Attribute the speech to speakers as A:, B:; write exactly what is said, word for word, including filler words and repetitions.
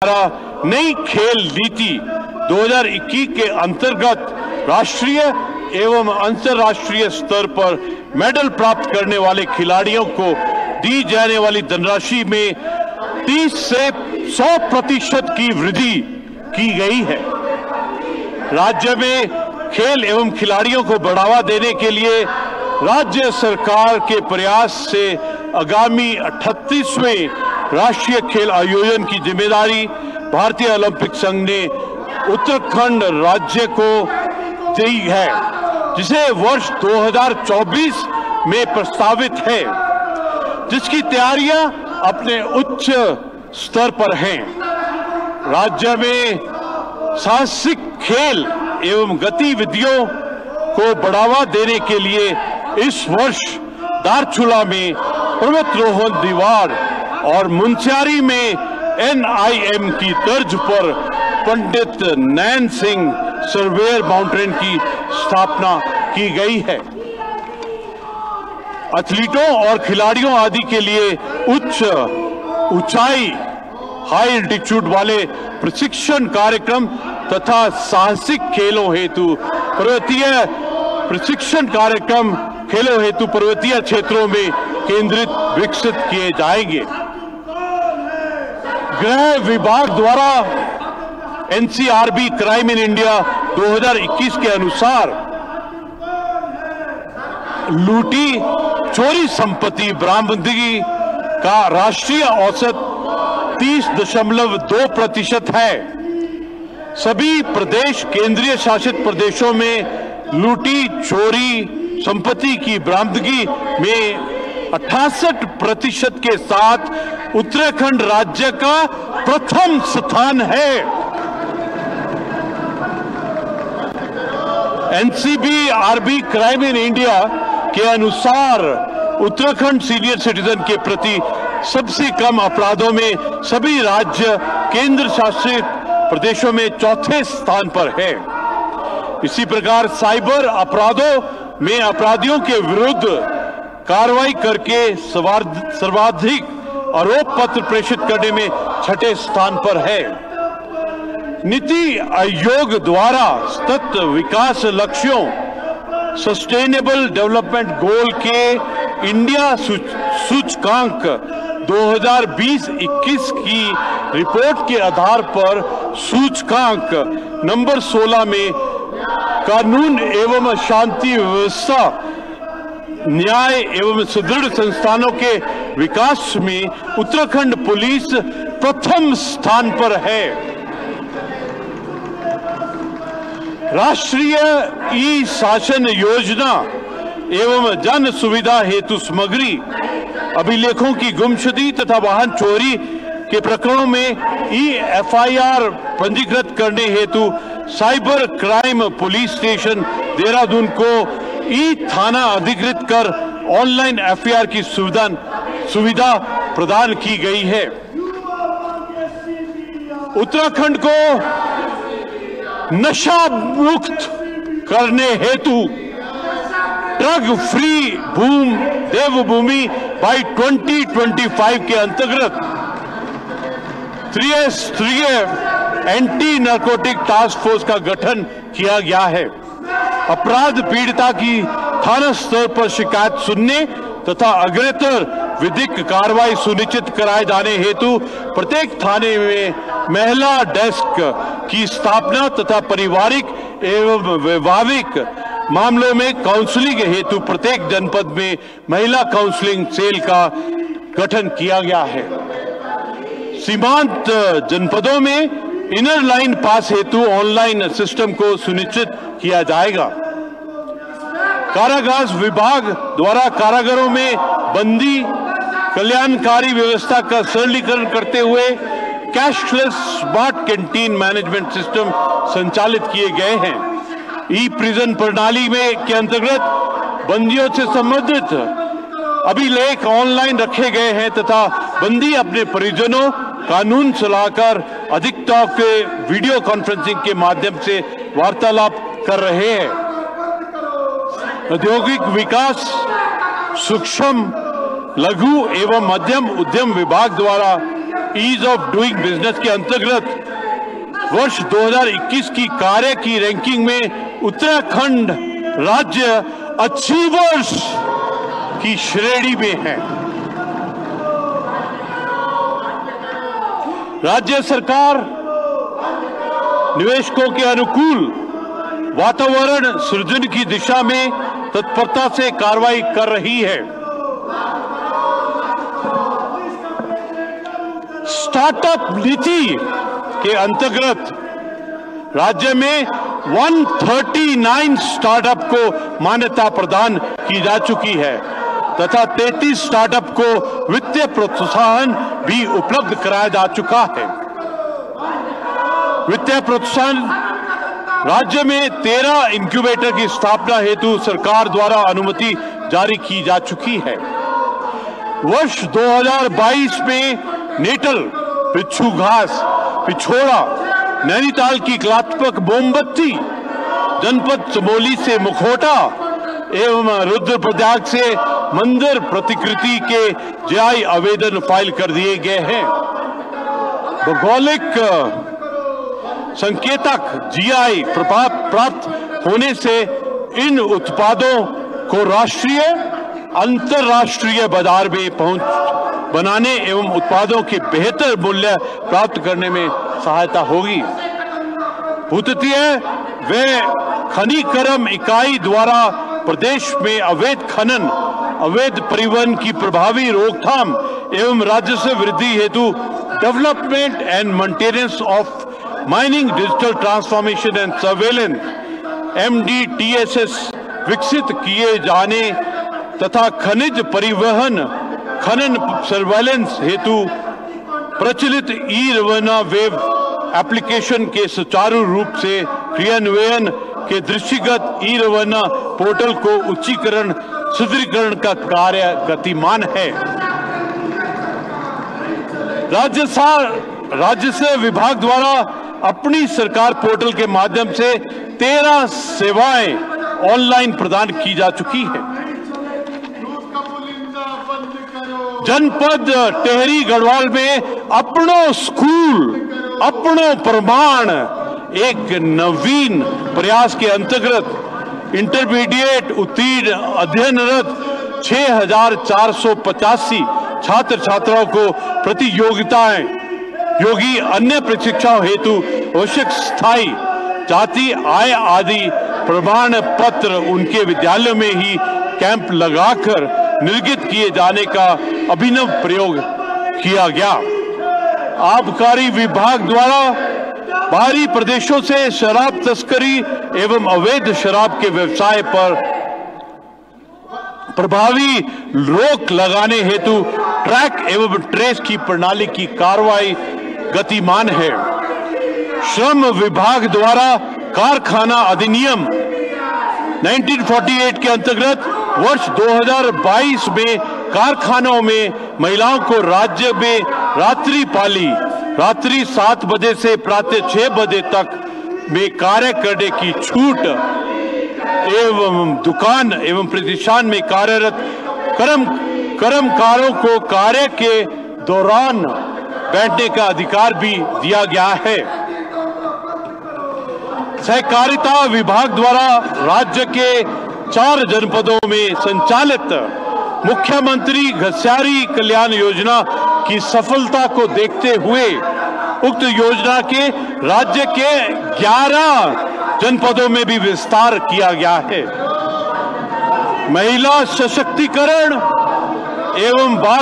A: द्वारा नई खेल नीति दो हज़ार इक्कीस के अंतर्गत राष्ट्रीय एवं अंतर्राष्ट्रीय स्तर पर मेडल प्राप्त करने वाले खिलाड़ियों को दी जाने वाली धनराशि में तीस से सौ प्रतिशत की वृद्धि की गई है। राज्य में खेल एवं खिलाड़ियों को बढ़ावा देने के लिए राज्य सरकार के प्रयास से आगामी अड़तीसवें राष्ट्रीय खेल आयोजन की जिम्मेदारी भारतीय ओलंपिक संघ ने उत्तराखंड राज्य को दी है, जिसे वर्ष दो हज़ार चौबीस में प्रस्तावित है, जिसकी तैयारियां अपने उच्च स्तर पर हैं। राज्य में साहसिक खेल एवं गतिविधियों को बढ़ावा देने के लिए इस वर्ष दारचूला में पर्वतारोहण दीवार और मुनस्यारी में एन आई एम की तर्ज पर पंडित नैन सिंह सर्वेयर माउंटेन की स्थापना की गई है। एथलीटों और खिलाड़ियों आदि के लिए उच्च ऊंचाई हाई एल्टीट्यूड वाले प्रशिक्षण कार्यक्रम तथा साहसिक खेलों हेतु पर्वतीय प्रशिक्षण कार्यक्रम खेलों हेतु पर्वतीय क्षेत्रों में केंद्रित विकसित किए जाएंगे। गृह विभाग द्वारा N C R B crime in India दो हज़ार इक्कीस के अनुसार लूटी चोरी संपत्ति बरामदगी का राष्ट्रीय औसत तीस दशमलव दो प्रतिशत है। सभी प्रदेश केंद्रीय शासित प्रदेशों में लूटी चोरी संपत्ति की बरामदगी में अट्ठासठ प्रतिशत के साथ उत्तराखंड राज्य का प्रथम स्थान है। N C B R B crime in India के अनुसार उत्तराखंड सीनियर सिटीजन के प्रति सबसे कम अपराधों में सभी राज्य केंद्र शासित प्रदेशों में चौथे स्थान पर है। इसी प्रकार साइबर अपराधों में अपराधियों के विरुद्ध कार्रवाई करके सर्वाधिक आरोप पत्र प्रेषित करने में छठे स्थान पर है। नीति आयोग द्वारा सतत विकास लक्ष्यों सस्टेनेबल डेवलपमेंट गोल के इंडिया सूचकांक दो हज़ार बीस इक्कीस की रिपोर्ट के आधार पर सूचकांक नंबर सोलह में कानून एवं शांति व्यवस्था न्याय एवं सुदृढ़ संस्थानों के विकास में उत्तराखंड पुलिस प्रथम स्थान पर है। राष्ट्रीय ई शासन योजना एवं जन सुविधा हेतु सामग्री अभिलेखों की गुमशुदगी तथा वाहन चोरी के प्रकरणों में ई एफ आई आर पंजीकृत करने हेतु cyber crime police station Dehradun को ई थाना अधिकृत कर ऑनलाइन एफ आई आर की सुविधा सुविधा प्रदान की गई है। उत्तराखंड को नशा मुक्त करने हेतु ड्रग फ्री भूम Devbhoomi by twenty twenty five के अंतर्गत त्रिस्तरीय एंटी नार्कोटिक टास्क फोर्स का गठन किया गया है। अपराध पीड़िता की थाना स्तर पर शिकायत सुनने तथा अग्रेतर विधिक कार्रवाई सुनिश्चित कराए जाने हेतु प्रत्येक थाने में महिला डेस्क की स्थापना तथा पारिवारिक एवं वैवाहिक मामलों में काउंसलिंग हेतु प्रत्येक जनपद में महिला काउंसलिंग सेल का गठन किया गया है। सीमांत जनपदों में इनर लाइन पास हेतु ऑनलाइन सिस्टम को सुनिश्चित किया जाएगा। कारागार विभाग द्वारा कारागारों में बंदी कल्याणकारी व्यवस्था का सरलीकरण करते हुए cashless smart canteen management system संचालित किए गए हैं। ई प्रिजन प्रणाली में के अंतर्गत बंदियों से संबंधित अभिलेख ऑनलाइन रखे गए हैं तथा बंदी अपने परिजनों कानून सलाहकार अधिवक्ता के वीडियो कॉन्फ्रेंसिंग के माध्यम से वार्तालाप कर रहे हैं। औद्योगिक विकास सूक्ष्म लघु एवं मध्यम उद्यम विभाग द्वारा ईज ऑफ डूइंग बिजनेस के अंतर्गत वर्ष दो हज़ार इक्कीस की कार्य की रैंकिंग में उत्तराखंड राज्य अचीवर्स की श्रेणी में है। राज्य सरकार निवेशकों के अनुकूल वातावरण सृजन की दिशा में तत्परता से कार्रवाई कर रही है। स्टार्टअप नीति के अंतर्गत राज्य में एक सौ उनतालीस स्टार्टअप को मान्यता प्रदान की जा चुकी है तथा तैंतीस स्टार्टअप को वित्तीय प्रोत्साहन भी उपलब्ध कराया जा चुका है। वित्तीय प्रोत्साहन राज्य में तेरह इंक्यूबेटर की स्थापना हेतु सरकार द्वारा अनुमति जारी की जा चुकी है। वर्ष दो हज़ार बाईस में नेटल, बिच्छू घास, पिछोड़ा, नैनीताल की कलात्मक मोमबत्ती, जनपद चमोली से मुखौटा एवं रुद्रप्रयाग से मंदिर प्रतिकृति के जीआई आवेदन फाइल कर दिए गए हैं। भौगोलिक संकेतक जीआई प्राप्त होने से इन उत्पादों को राष्ट्रीय अंतर्राष्ट्रीय बाजार में पहुंच बनाने एवं उत्पादों के बेहतर मूल्य प्राप्त करने में सहायता होगी। भूतत्वीय व खनिकर्म इकाई द्वारा प्रदेश में अवैध खनन, अवैध परिवहन की प्रभावी रोकथाम एवं राजस्व वृद्धि हेतु development and maintenance of mining digital transformation and surveillance M D T S S विकसित किए जाने तथा खनिज परिवहन खनन सर्वेलेंस हेतु प्रचलित ई रवाना वेब एप्लीकेशन के सुचारू रूप से क्रियान्वयन के दृष्टिगत ई रवाना पोर्टल को उच्चीकरण सुदृढ़ीकरण का कार्य गतिमान है। राज्य राजस्व विभाग द्वारा अपनी सरकार पोर्टल के माध्यम से तेरह सेवाएं ऑनलाइन प्रदान की जा चुकी है। जनपद टेहरी गढ़वाल में अपनो स्कूल अपनो प्रमाण एक नवीन प्रयास के अंतर्गत इंटरमीडिएट उत्तीर्ण अध्ययनरत छह हजार चार सौ पचासी छात्र छात्राओं को प्रतियोगिताएं योगी अन्य प्रशिक्षाओं हेतु आवश्यक स्थायी जाति आय आदि प्रमाण पत्र उनके विद्यालयों में ही कैंप लगाकर निर्गत किए जाने का अभिनव प्रयोग किया गया। आबकारी विभाग द्वारा बाहरी प्रदेशों से शराब तस्करी एवं अवैध शराब के व्यवसाय पर प्रभावी रोक लगाने हेतु ट्रैक एवं ट्रेस की प्रणाली की कार्रवाई गतिमान है। श्रम विभाग द्वारा कारखाना अधिनियम उन्नीस सौ अड़तालीस के अंतर्गत वर्ष दो हज़ार बाईस में कारखानों में महिलाओं को राज्य में रात्रि पाली रात्रि सात बजे से प्रातः छह बजे तक में कार्य करने की छूट एवं दुकान एवं प्रतिष्ठान में कार्यरत कर्म कर्मकारों को कार्य के दौरान बैठने का अधिकार भी दिया गया है। सहकारिता विभाग द्वारा राज्य के चार जनपदों में संचालित मुख्यमंत्री घस्यारी कल्याण योजना की सफलता को देखते हुए उक्त योजना के राज्य के ग्यारह जनपदों में भी विस्तार किया गया है। महिला सशक्तिकरण एवं बाल